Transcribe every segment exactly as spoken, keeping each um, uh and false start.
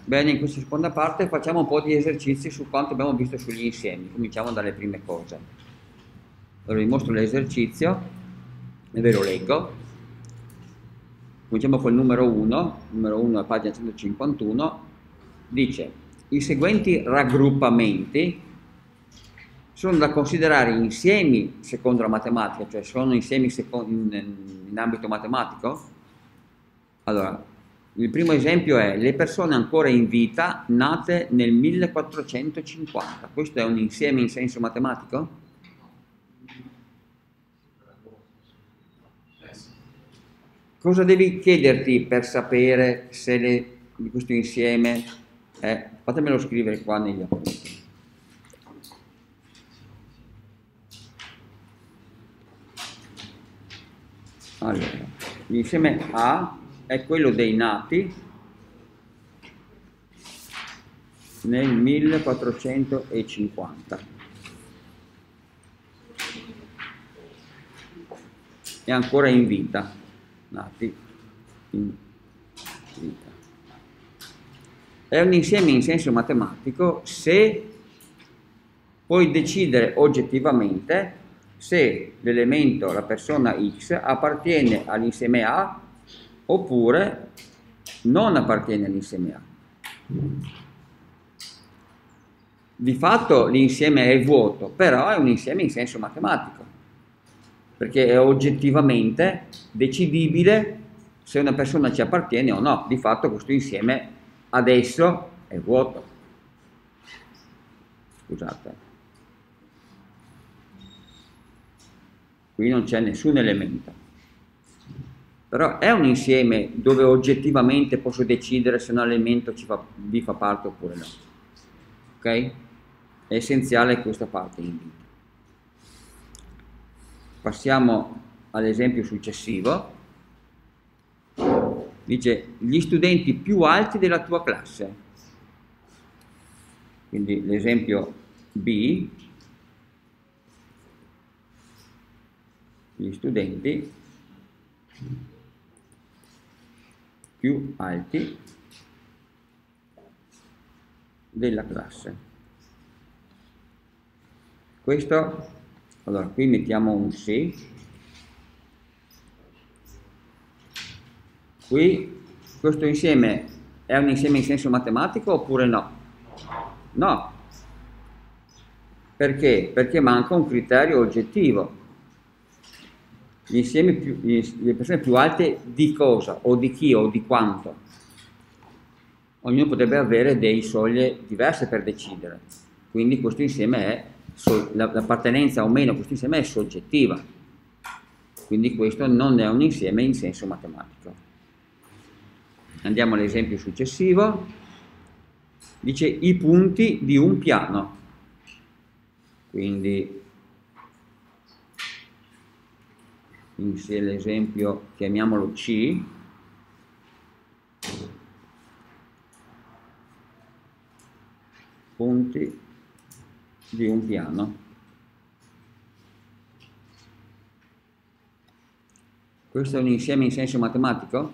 Bene, in questa seconda parte facciamo un po' di esercizi su quanto abbiamo visto sugli insiemi. Cominciamo dalle prime cose. Allora vi mostro l'esercizio e ve lo leggo. Cominciamo col numero uno, numero uno a pagina centocinquantuno, dice: i seguenti raggruppamenti sono da considerare insiemi secondo la matematica, cioè sono insiemi in, in ambito matematico? Allora, il primo esempio è le persone ancora in vita nate nel millequattrocentocinquanta. Questo è un insieme in senso matematico? Cosa devi chiederti per sapere se le, di questo insieme è? Fatemelo scrivere qua negli appunti. Allora, l'insieme A è quello dei nati nel millequattrocentocinquanta. È ancora in vita, nati in vita. È un insieme in senso matematico se puoi decidere oggettivamente se l'elemento, la persona X, appartiene all'insieme A oppure non appartiene all'insieme A. Di fatto l'insieme è vuoto, però è un insieme in senso matematico, perché è oggettivamente decidibile se una persona ci appartiene o no. Di fatto questo insieme adesso è vuoto. Scusate. Qui non c'è nessun elemento. Però è un insieme dove oggettivamente posso decidere se un elemento ci fa, vi fa parte oppure no. Ok? È essenziale questa parte in vita. Passiamo all'esempio successivo. Dice gli studenti più alti della tua classe. Quindi l'esempio B, gli studenti più alti della classe. Questo, allora qui mettiamo un sì, qui questo insieme è un insieme in senso matematico oppure no? No. Perché? Perché manca un criterio oggettivo. Gli insiemi più, le persone più alte di cosa, o di chi, o di quanto. Ognuno potrebbe avere dei soglie diverse per decidere, quindi questo insieme è, l'appartenenza o meno a questo insieme è soggettiva, quindi questo non è un insieme in senso matematico. Andiamo all'esempio successivo, dice i punti di un piano, quindi se l'esempio chiamiamolo C, punti di un piano. Questo è un insieme in senso matematico?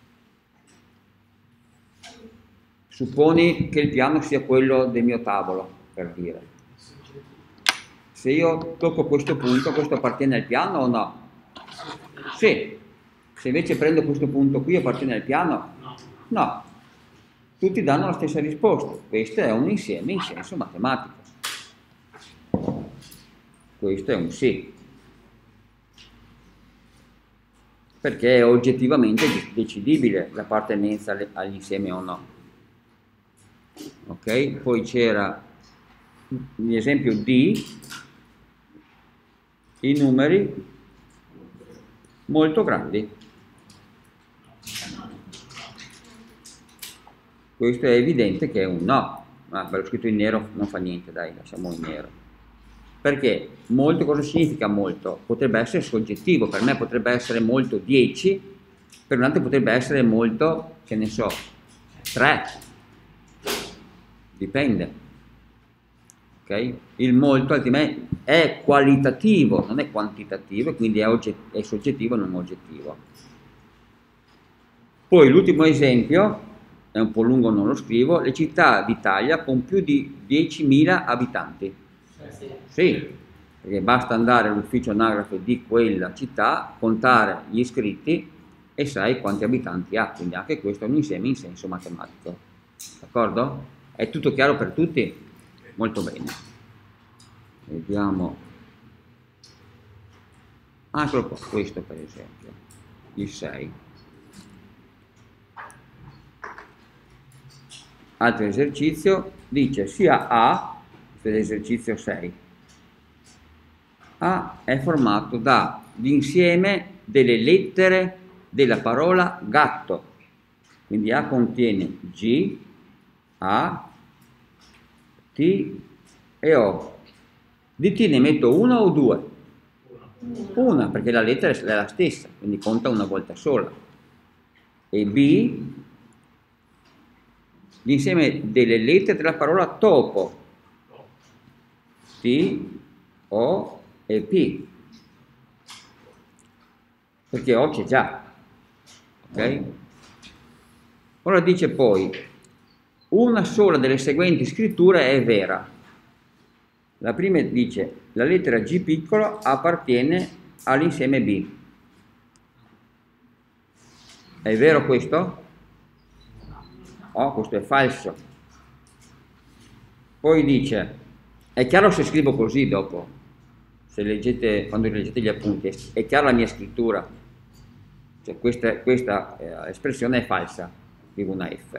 Supponi che il piano sia quello del mio tavolo, per dire. Se io tocco questo punto, questo appartiene al piano o no? Sì. Se invece prendo questo punto qui, appartiene al piano? No. Tutti danno la stessa risposta. Questo è un insieme in senso matematico. Questo è un sì. Perché è oggettivamente decidibile l'appartenenza all'insieme o no. Ok? Poi c'era l'esempio D, i numeri molto grandi. Questo è evidente che è un no, ma ve l'ho scritto in nero, non fa niente, dai, lasciamo in nero. Perché molto cosa significa molto? Potrebbe essere soggettivo, per me potrebbe essere molto dieci, per un altro potrebbe essere molto, che ne so, tre. Dipende. Okay? Il molto altrimenti è qualitativo, non è quantitativo, quindi è, è soggettivo, non oggettivo. Poi l'ultimo esempio è un po' lungo, non lo scrivo, le città d'Italia con più di diecimila abitanti. Sì, perché basta andare all'ufficio anagrafe di quella città, contare gli iscritti e sai quanti abitanti ha, quindi anche questo è un insieme in senso matematico. D'accordo? È tutto chiaro per tutti? Molto bene. Vediamo. Ah, eccolo qua, questo per esempio, il sei. Altro esercizio, dice sia A, questo è l'esercizio sei, A è formato dall'insieme delle lettere della parola gatto, quindi A contiene G, A, T e O. Di T ne metto una o due? Una, perché la lettera è la stessa, quindi conta una volta sola. E B, l'insieme delle lettere della parola topo, T, O e P, perché O c'è già, ok? Ora dice poi, una sola delle seguenti scritture è vera. La prima dice, la lettera G piccolo appartiene all'insieme B. È vero questo? Oh, questo è falso. Poi dice, è chiaro se scrivo così dopo, se leggete, quando leggete gli appunti, è chiara la mia scrittura, cioè questa, questa eh, espressione è falsa, scrivo una F.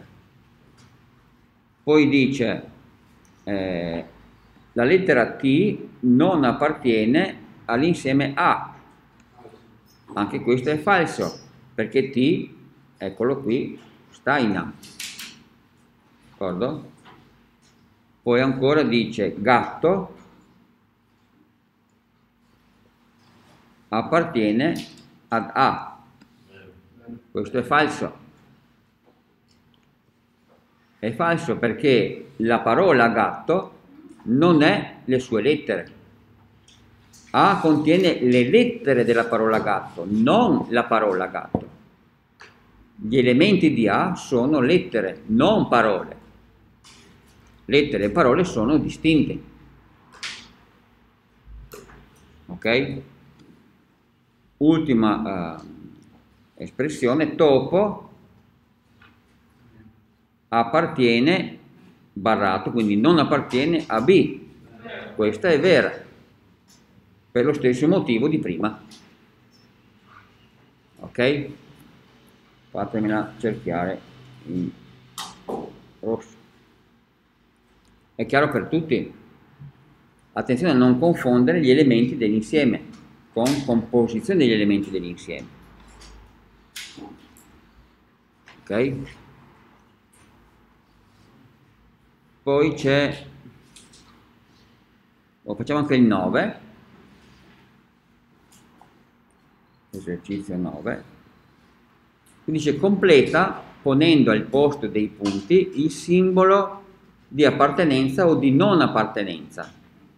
Poi dice, eh, la lettera T non appartiene all'insieme A, anche questo è falso, perché T, eccolo qui, sta in A. D'accordo? Poi ancora dice gatto appartiene ad A. Questo è falso. È falso perché la parola gatto non è le sue lettere. A contiene le lettere della parola gatto, non la parola gatto. Gli elementi di A sono lettere, non parole. Lettere e parole sono distinte. Ok? Ultima uh, espressione, topo appartiene, barrato, quindi non appartiene a B. Questa è vera, per lo stesso motivo di prima. Ok? Fatemela cerchiare in rosso. È chiaro per tutti? Attenzione a non confondere gli elementi dell'insieme con composizione degli elementi dell'insieme. Ok? Poi c'è, oh, facciamo anche il nove, esercizio nove, quindi dice completa ponendo al posto dei punti il simbolo di appartenenza o di non appartenenza.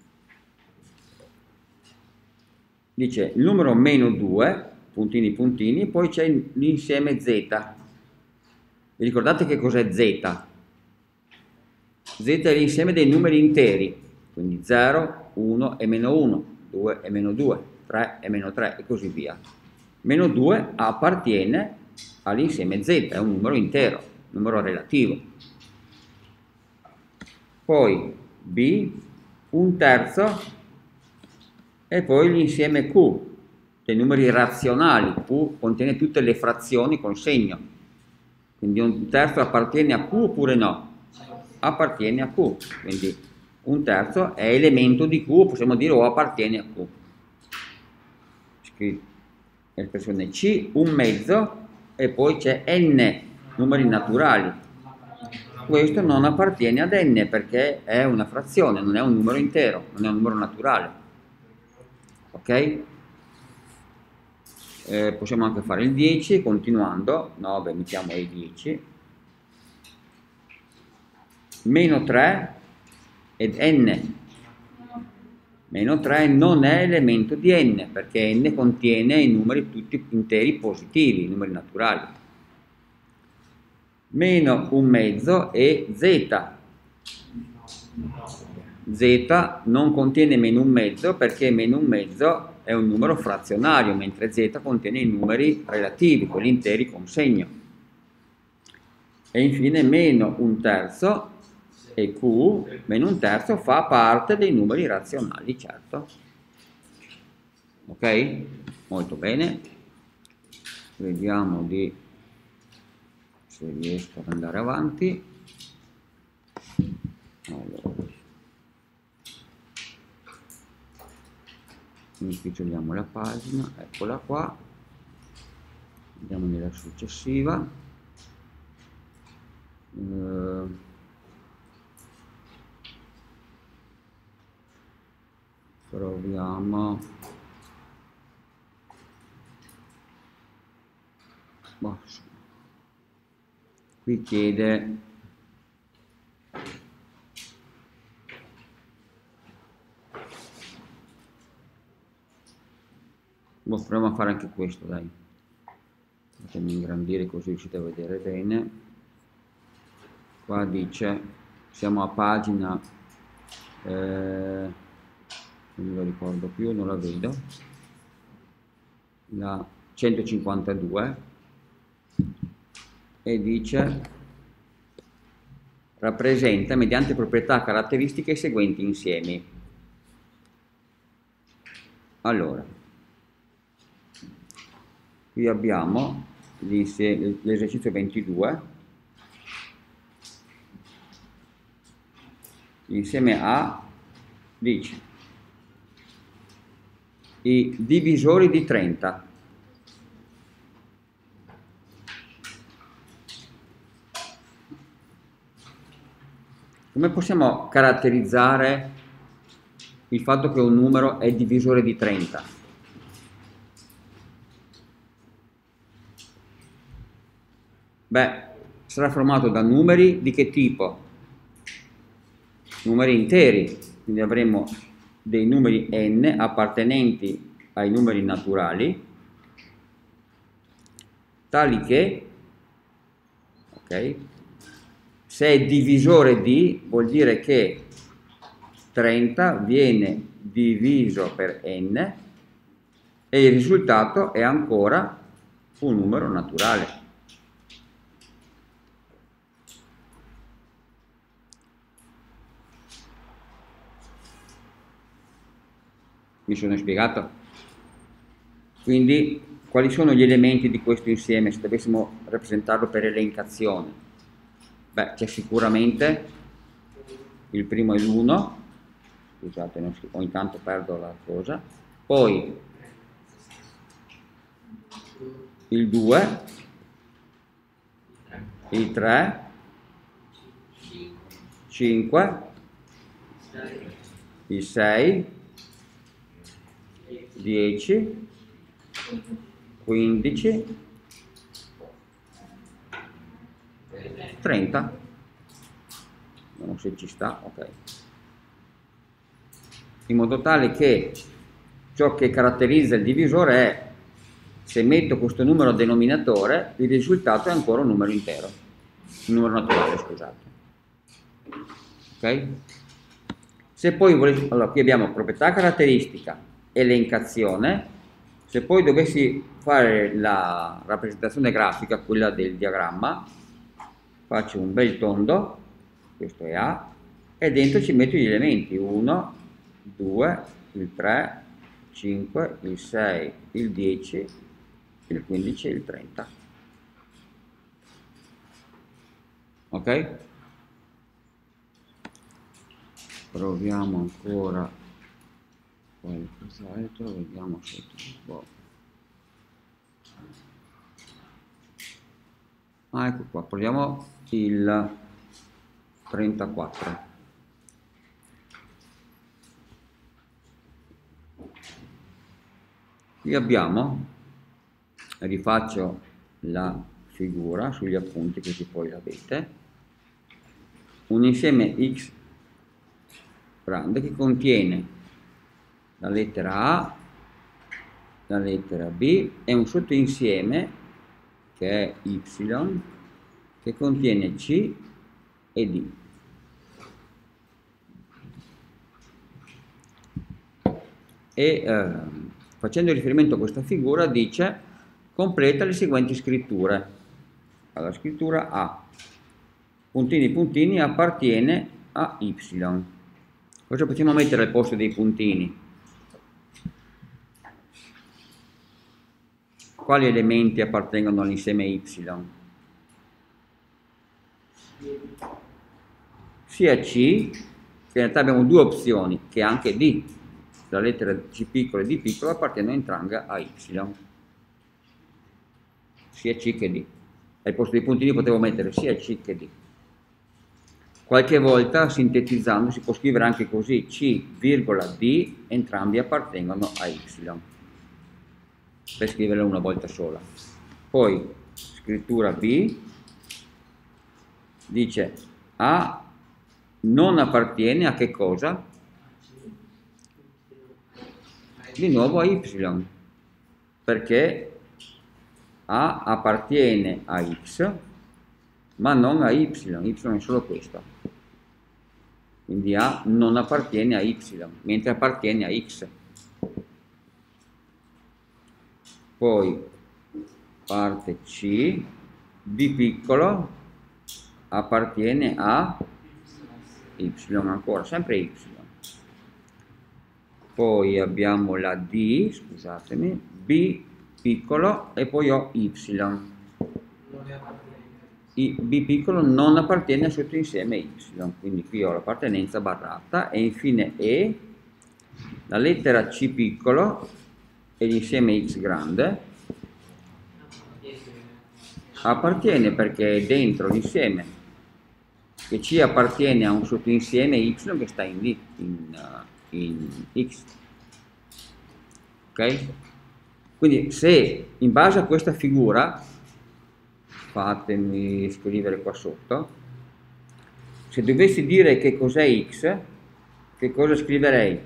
Dice il numero meno due, puntini puntini, e poi c'è l'insieme Z. Vi ricordate che cos'è Z? Z è l'insieme dei numeri interi, quindi zero, uno e meno uno, due e meno due, tre e meno tre e così via. Meno due appartiene all'insieme Z, è un numero intero, numero relativo. Poi B, un terzo, e poi l'insieme Q, dei numeri razionali. Q contiene tutte le frazioni con segno, quindi un terzo appartiene a Q oppure no? Appartiene a Q, quindi un terzo è elemento di Q, possiamo dire o appartiene a Q. Scritto l'espressione C, un mezzo, e poi c'è N, numeri naturali. Questo non appartiene ad N perché è una frazione, non è un numero intero, non è un numero naturale. Ok? Eh, possiamo anche fare il dieci, continuando. No, beh, mettiamo il dieci. Meno tre ed N. Meno tre non è elemento di N, perché N contiene i numeri tutti interi positivi, i numeri naturali. meno un mezzo e z. Z non contiene meno un mezzo perché meno un mezzo è un numero frazionario, mentre z contiene i numeri relativi, quelli interi con segno. E infine meno un terzo e q, meno un terzo fa parte dei numeri razionali, certo. Ok? Molto bene. Vediamo di se riesco ad andare avanti. Allora. Impiccioliamo la pagina, eccola qua. Andiamo nella successiva. Eh, proviamo. Boh, qui chiede boh, proviamo a fare anche questo, dai. Fatemi ingrandire così riuscite a vedere bene. Qua dice, siamo a pagina, eh, non me lo ricordo più, non la vedo, la centocinquantadue, e dice, rappresenta mediante proprietà caratteristiche i seguenti insiemi. Allora, qui abbiamo l'esercizio ventidue, l'insieme A dice i divisori di trenta. Come possiamo caratterizzare il fatto che un numero è divisore di trenta? Beh, sarà formato da numeri di che tipo? Numeri interi, quindi avremo dei numeri n appartenenti ai numeri naturali, tali che, ok, se è divisore di, vuol dire che trenta viene diviso per n e il risultato è ancora un numero naturale. Mi sono spiegato? Quindi, quali sono gli elementi di questo insieme se dovessimo rappresentarlo per elencazione? Beh, c'è sicuramente il primo è l'uno, scusate, non si, ogni tanto perdo la cosa, poi il due, il tre, cinque, il sei, dieci, quindici, trenta. Vediamo se ci sta, ok. In modo tale che ciò che caratterizza il divisore è, se metto questo numero a denominatore, il risultato è ancora un numero intero, un numero naturale, scusate. Ok? Se poi volessi, allora qui abbiamo proprietà caratteristica, elencazione. Se poi dovessi fare la rappresentazione grafica, quella del diagramma, faccio un bel tondo, questo è A, e dentro ci metto gli elementi uno, due, il tre, cinque, il sei, il dieci, il quindici e il trenta. Ok? Proviamo ancora qualcos'altro, vediamo se può. Ah, ecco qua, proviamo il trentaquattro. Qui abbiamo, rifaccio la figura sugli appunti così poi l'avete, un insieme X grande che contiene la lettera A, la lettera B e un sottoinsieme che è Y che contiene C e D. E eh, facendo riferimento a questa figura dice completa le seguenti scritture. La scrittura A, puntini puntini, appartiene a Y. Cosa possiamo mettere al posto dei puntini? Quali elementi appartengono all'insieme Y? Sia C, che in realtà abbiamo due opzioni, che anche D. La lettera C piccola e D piccola appartengono entrambe a Y. Sia C che D. Al posto dei puntini potevo mettere sia C che D. Qualche volta, sintetizzando, si può scrivere anche così: C, D, entrambi appartengono a Y, per scriverla una volta sola. Poi, scrittura B, dice A non appartiene a che cosa? Di nuovo a Y, perché A appartiene a X, ma non a Y, Y è solo questo. Quindi A non appartiene a Y, mentre appartiene a X. Poi parte C, B piccolo appartiene a Y ancora, sempre Y. Poi abbiamo la D, scusatemi, B piccolo e poi ho Y. I, B piccolo non appartiene al sottoinsieme Y, quindi qui ho l'appartenenza barrata, e infine E, la lettera C piccolo e l'insieme X grande appartiene perché è dentro l'insieme, che C appartiene a un sottoinsieme Y che sta in, D, in, uh, in X. Ok? Quindi se in base a questa figura, fatemi scrivere qua sotto, se dovessi dire che cos'è X, che cosa scriverei?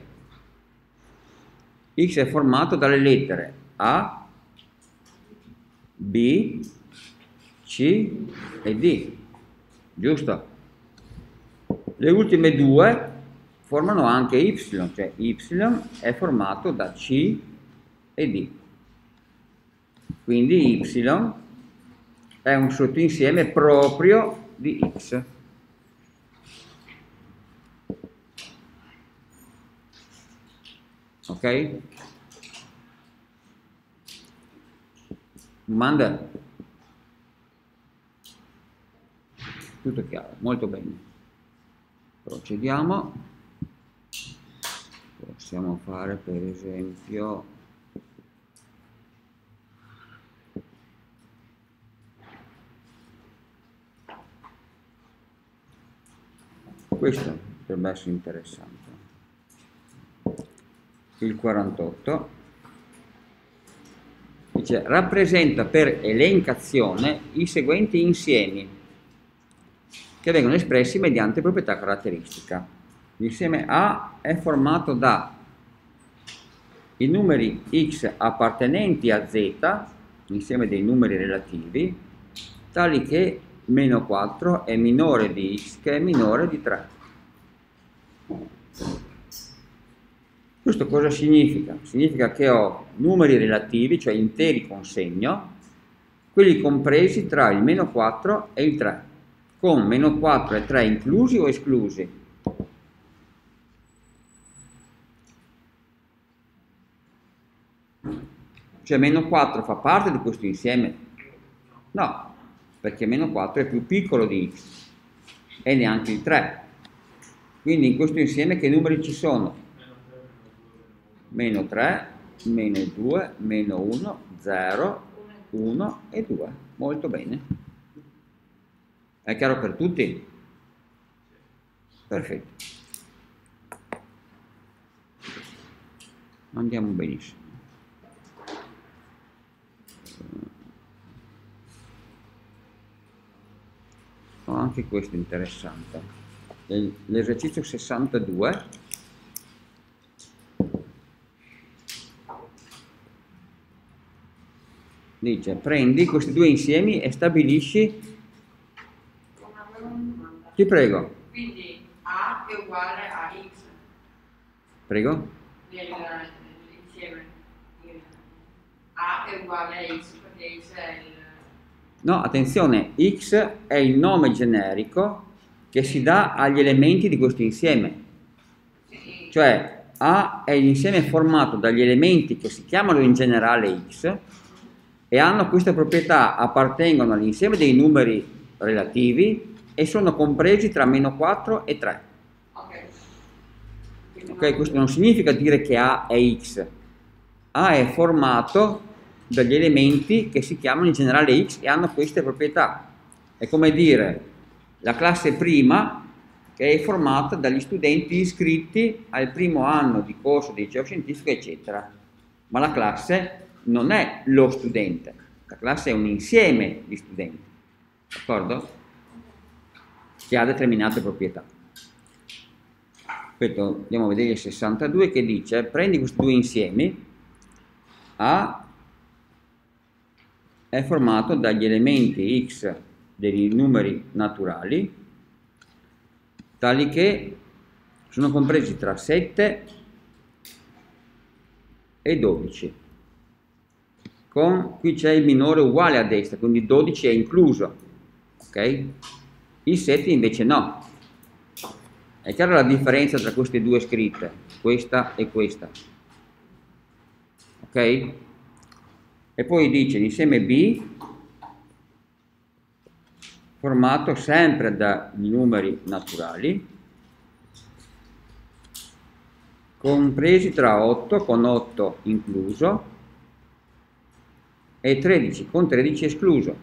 X è formato dalle lettere A, B, C e D, giusto? Le ultime due formano anche Y, cioè Y è formato da C e D. Quindi Y è un sottoinsieme proprio di X. Ok? Domanda? Tutto chiaro, molto bene. Procediamo. Possiamo fare per esempio questo, potrebbe essere interessante. Il quarantotto dice rappresenta per elencazione i seguenti insiemi che vengono espressi mediante proprietà caratteristica. L'insieme A è formato da i numeri X appartenenti a Z, l'insieme dei numeri relativi, tali che meno quattro è minore di X che è minore di tre. Questo cosa significa? Significa che ho numeri relativi, cioè interi con segno, quelli compresi tra il meno quattro e il tre, con meno quattro e tre inclusi o esclusi. Cioè meno quattro fa parte di questo insieme? No, perché meno quattro è più piccolo di X e neanche il tre. Quindi in questo insieme che numeri ci sono? Meno tre, meno due, meno uno, zero, uno e due. Molto bene. È chiaro per tutti? Perfetto. Andiamo benissimo. Oh, anche questo è interessante. L'esercizio sessantadue dice prendi questi due insiemi e stabilisci Ti prego. Quindi A è uguale a X. Prego. L'insieme. A è uguale a X perché X è il... No, attenzione, X è il nome generico che si dà agli elementi di questo insieme. Sì. Cioè A è l'insieme formato dagli elementi che si chiamano in generale X e hanno queste proprietà, appartengono all'insieme dei numeri relativi e sono compresi tra meno quattro e tre. Ok. Ok, questo non significa dire che A è X. A è formato dagli elementi che si chiamano in generale X e hanno queste proprietà. È come dire la classe prima che è formata dagli studenti iscritti al primo anno di corso di liceo scientifico, eccetera. Ma la classe non è lo studente, la classe è un insieme di studenti, d'accordo? Che ha determinate proprietà. Aspetta, andiamo a vedere il sessantadue che dice: prendi questi due insiemi. A è formato dagli elementi X dei numeri naturali, tali che sono compresi tra sette e dodici. Con, qui c'è il minore uguale a destra, quindi dodici è incluso, ok? Il sette invece no. È chiara la differenza tra queste due scritte, questa e questa, ok? E poi dice l'insieme B formato sempre dai numeri naturali compresi tra otto con otto incluso e tredici con tredici escluso.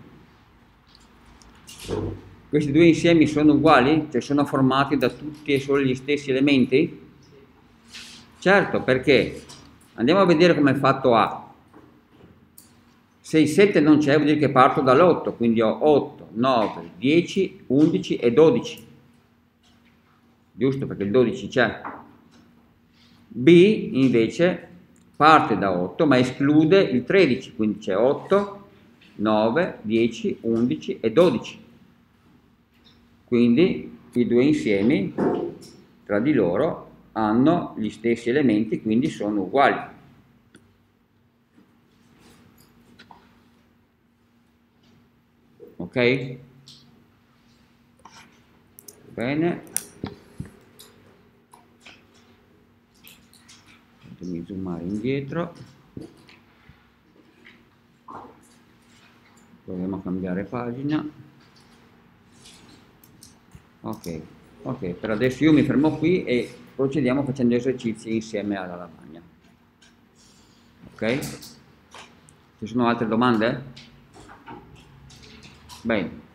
Questi due insiemi sono uguali? Cioè sono formati da tutti e solo gli stessi elementi? Certo, perché andiamo a vedere come è fatto A. Se il sette non c'è vuol dire che parto dall'otto, quindi ho otto, nove, dieci, undici e dodici. Giusto, perché il dodici c'è. B invece parte da otto ma esclude il tredici, quindi c'è otto, nove, dieci, undici e dodici. Quindi i due insiemi tra di loro hanno gli stessi elementi, quindi sono uguali. Ok? Bene. Fatemi zoomare indietro. Proviamo a cambiare pagina. Ok, ok, per adesso io mi fermo qui e procediamo facendo esercizi insieme alla lavagna. Ok? Ci sono altre domande? Bene.